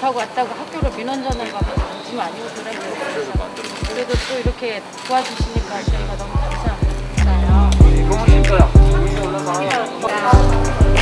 못하고 왔다고 학교로 민원전을 가면 짐 아니고 그래요. 그래도 또 이렇게 도와주시니까 저희가 너무 감사합니다. 이거 진짜야. 올라가.